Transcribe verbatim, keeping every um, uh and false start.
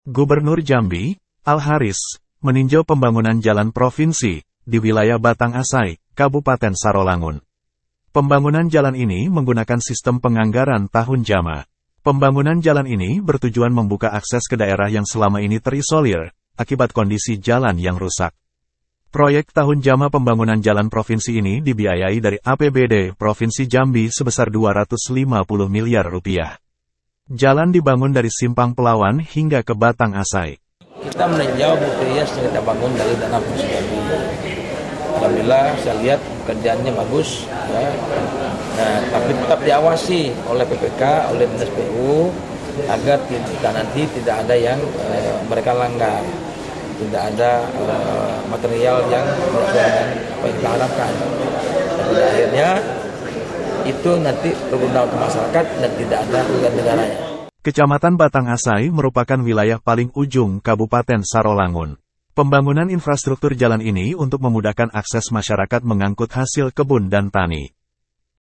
Gubernur Jambi, Al-Haris, meninjau pembangunan jalan provinsi di wilayah Batang Asai, Kabupaten Sarolangun. Pembangunan jalan ini menggunakan sistem penganggaran tahun jama. Pembangunan jalan ini bertujuan membuka akses ke daerah yang selama ini terisolir akibat kondisi jalan yang rusak. Proyek tahun jama pembangunan jalan provinsi ini dibiayai dari A P B D Provinsi Jambi sebesar dua ratus lima puluh miliar rupiah. Jalan dibangun dari Simpang Pelawan hingga ke Batang Asai. Kita meninjau bukti hias yang kita bangun dari dana Provinsi Jambi. Alhamdulillah saya lihat kerjaannya bagus, ya. Nah, tapi tetap diawasi oleh P P K, oleh Dinas P U agar tidak nanti tidak ada yang eh, mereka langgar. Tidak ada uh, material yang tidak dengan apa yang kita harapkan. Dan pada akhirnya itu nanti berguna untuk masyarakat dan tidak ada kerugian negaranya. Kecamatan Batang Asai merupakan wilayah paling ujung Kabupaten Sarolangun. Pembangunan infrastruktur jalan ini untuk memudahkan akses masyarakat mengangkut hasil kebun dan tani.